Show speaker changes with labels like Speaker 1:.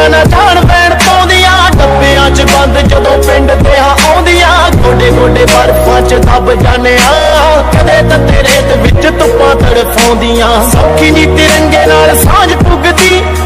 Speaker 1: ना जान पैण पाउंदियां डब्बियां च बंद जदों पिंड ते आउंदियां गोडे गोडे बर्फां च दब जाने कदे तत्ते रेत विच धुप्पां तड़फाउंदियां सौखी नी तिरंगे नाल सांझ पुगदी